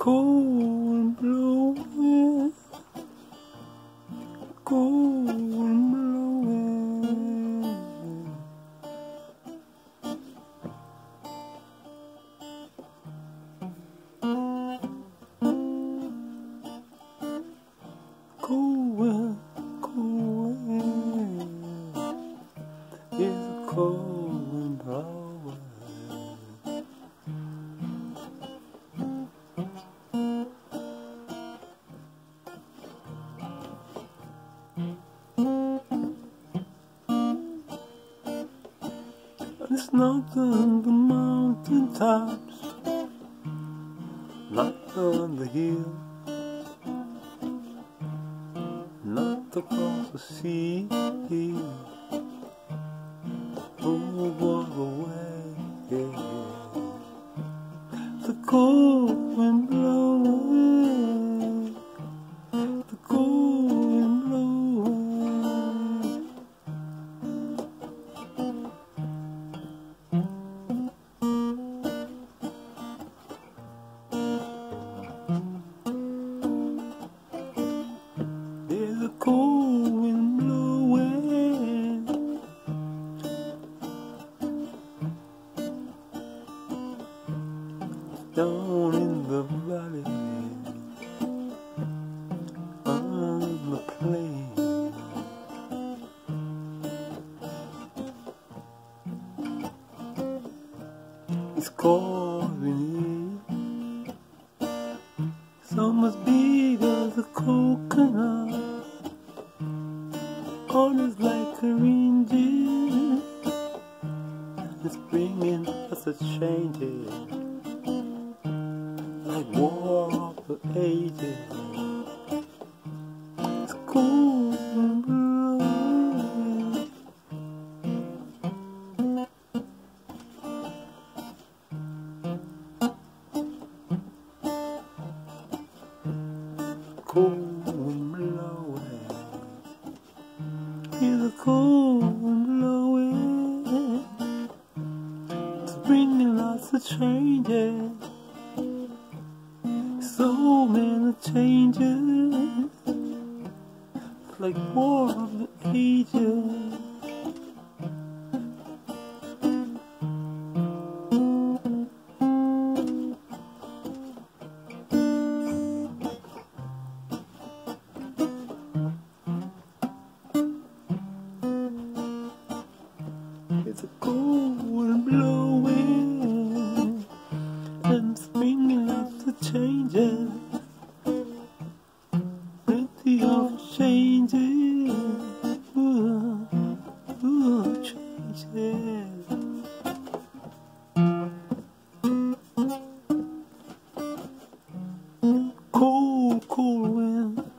cold and blowing, cold and blowing. Cold wind, is a cold wind blowing. It's not on the mountain tops, not on the hill, not across the sea. Over the way, the cold wind blowing, the cold wind blowing. There's a cold wind blowing, down in the valley, on the plain. It's calling you, some as big as a coconut, always like a reindeer. It's bringing us a change, like war of the ages. It's cold and blowing, cold and blowing, is a cold and blowing. It's bringing lots of changes, so many changes, like war of the ages. It's a cold wind blowing, and it's bringing lots of changes, plenty of changes, changes. Cold, cold wind.